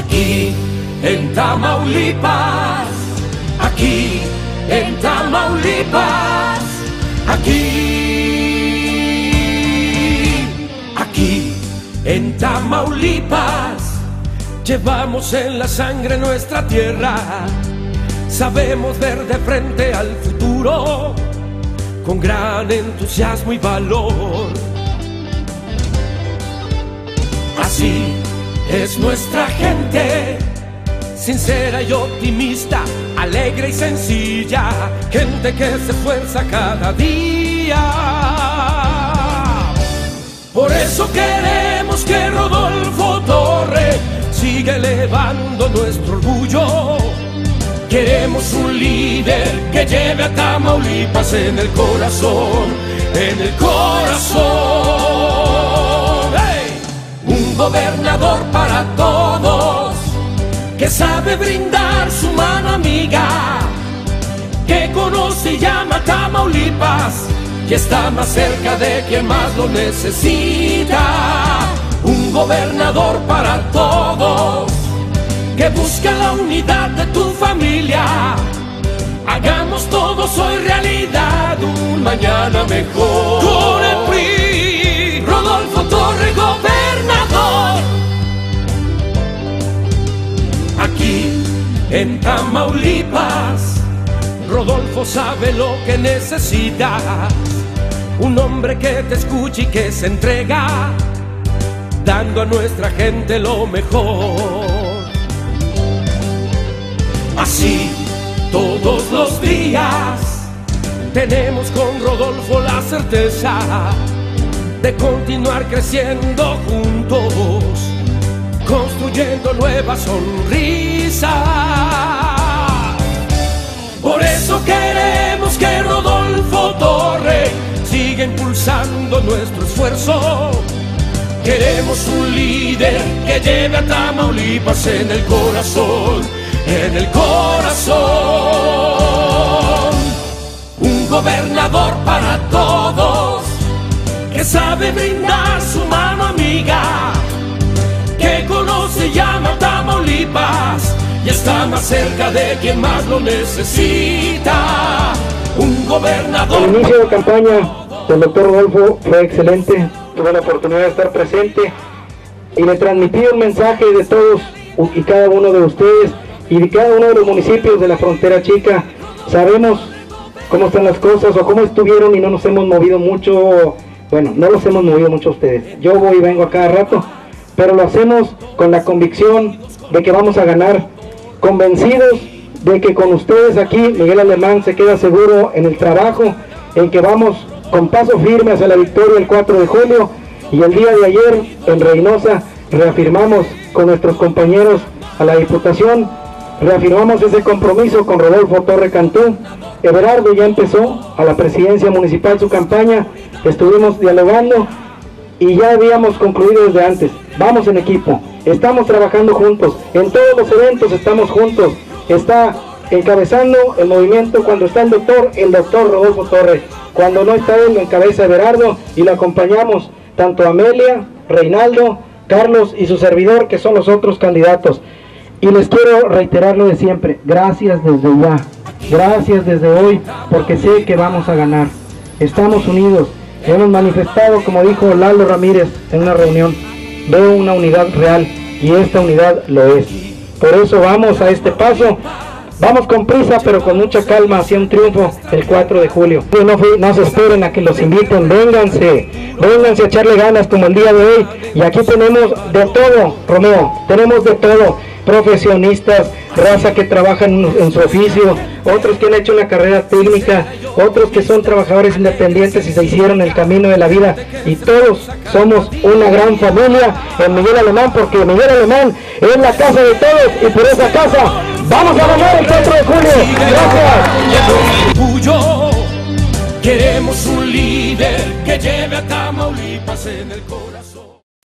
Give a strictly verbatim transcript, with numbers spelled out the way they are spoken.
Aquí en Tamaulipas, aquí en Tamaulipas, aquí, aquí en Tamaulipas, llevamos en la sangre nuestra tierra, sabemos ver de frente al futuro, con gran entusiasmo y valor. Así es nuestra gente, sincera y optimista, alegre y sencilla, gente que se esfuerza cada día. Por eso queremos que Rodolfo Torre siga elevando nuestro orgullo. Queremos un líder que lleve a Tamaulipas en el corazón, en el corazón. ¡Hey! Un gobernador para todos, que sabe brindar su mano amiga, que conoce y llama a Tamaulipas, y está más cerca de quien más lo necesita. Un gobernador para todos, que busca la unidad de tu familia. Hagamos todos hoy realidad un mañana mejor. Con el P R I, Rodolfo Torre, gobernador. Aquí en Tamaulipas, Rodolfo sabe lo que necesitas. Un hombre que te escuche y que se entrega, dando a nuestra gente lo mejor. Así, todos los días, tenemos con Rodolfo la certeza de continuar creciendo juntos, construyendo nuevas sonrisas. Por eso queremos que Rodolfo Torre siga impulsando nuestro esfuerzo. Queremos un líder que lleve a Tamaulipas en el corazón, en el corazón. Un gobernador para todos, que sabe brindar su mano amiga, que conoce y llama a Tamaulipas, y está más cerca de quien más lo necesita. Un gobernador. El inicio de campaña del doctor Rodolfo fue excelente. Tuve la oportunidad de estar presente y le transmití un mensaje de todos y cada uno de ustedes y de cada uno de los municipios de la frontera chica. Sabemos cómo están las cosas o cómo estuvieron y no nos hemos movido mucho. Bueno, no los hemos movido mucho ustedes. Yo voy y vengo a cada rato, pero lo hacemos con la convicción de que vamos a ganar, convencidos de que con ustedes aquí Miguel Alemán se queda seguro en el trabajo, en que vamos con paso firme hacia la victoria el cuatro de julio. Y el día de ayer en Reynosa reafirmamos con nuestros compañeros a la Diputación, reafirmamos ese compromiso con Rodolfo Torre Cantú. Everardo ya empezó a la presidencia municipal su campaña, estuvimos dialogando y ya habíamos concluido desde antes. Vamos en equipo, estamos trabajando juntos, en todos los eventos estamos juntos. Está encabezando el movimiento cuando está el doctor, el doctor Rodolfo Torre. Cuando no está él, lo encabeza Everardo y lo acompañamos tanto Amelia, Reinaldo, Carlos y su servidor, que son los otros candidatos. Y les quiero reiterar lo de siempre, gracias desde ya, gracias desde hoy, porque sé que vamos a ganar. Estamos unidos, hemos manifestado, como dijo Lalo Ramírez en una reunión, veo una unidad real y esta unidad lo es. Por eso vamos a este paso. Vamos con prisa, pero con mucha calma hacia un triunfo el cuatro de julio. No, no se esperen a que los inviten, vénganse, vénganse a echarle ganas como el día de hoy. Y aquí tenemos de todo, Romeo, tenemos de todo. Profesionistas, raza que trabaja en, en su oficio, otros que han hecho una carrera técnica, otros que son trabajadores independientes y se hicieron el camino de la vida. Y todos somos una gran familia en Miguel Alemán, porque Miguel Alemán es la casa de todos y por esa casa vamos a ganar el cuatro de julio. Gracias. Queremos un líder que lleve a Tamaulipas en el corazón.